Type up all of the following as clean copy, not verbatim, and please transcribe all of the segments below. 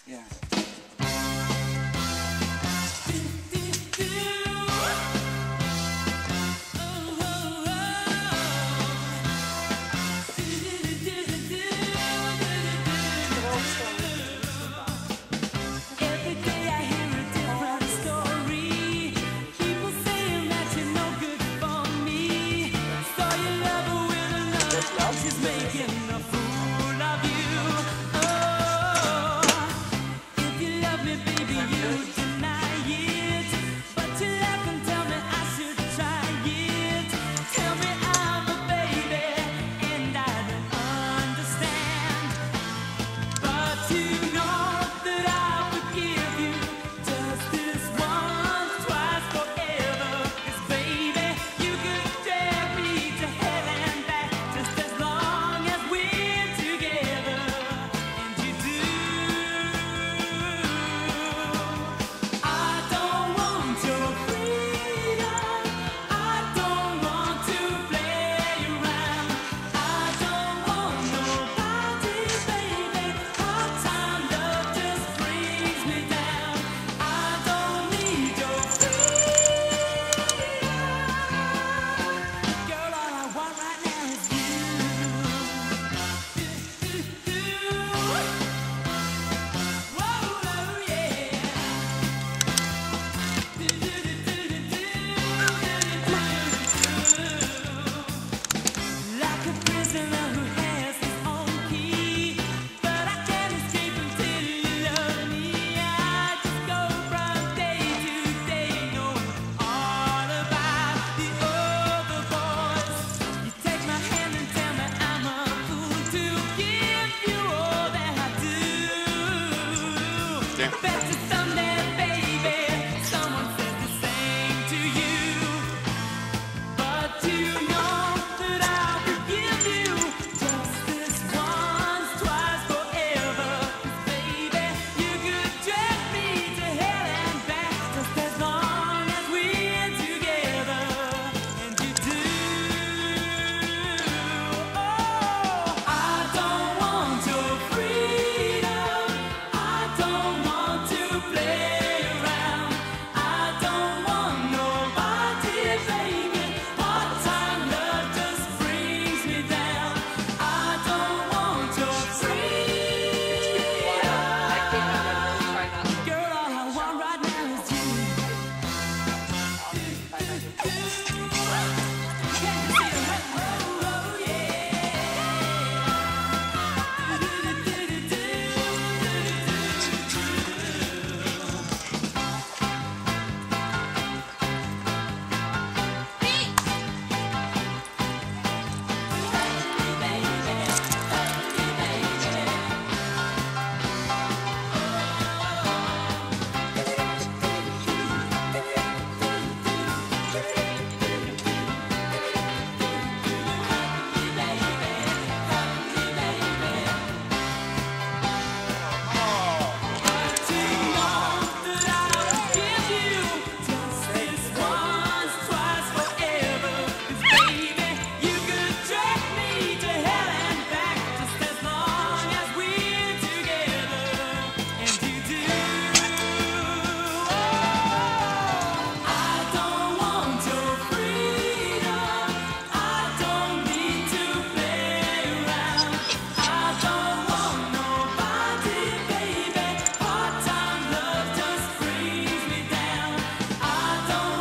Yeah. She's making a fool of you. Oh, if you love me, baby, you deny it. But you laugh and tell me I should try it. Tell me I'm a baby and I don't understand. But you know that I would give you just this once, twice, forever. 'Cause baby, you could drag me to hell and back just as long as we're together. And you do. I don't want your freedom. I don't want to play around. I don't want nobody, baby. Part-time love just brings me down. I don't need your freedom. Girl, all I want right now is you. Whoa, yeah. Like a prisoner who has his own key, but I can't escape until you love me. I just go from day to day, knowing all about the other boys. You take my hand and tell me I'm a fool to give you all that I do. Yeah. Bet you someday, baby, someone said the same to you. But you know that I would give you just this once, twice, forever. 'Cause baby, you could drag me to hell and back just as long as we're together. And you do. Oh, I don't want your freedom. I don't want to play around. I don't want nobody, baby. Part-time love just brings me down. I don't want your freedom. Girl, all I want right now is you.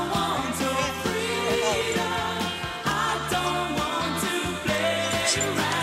Around.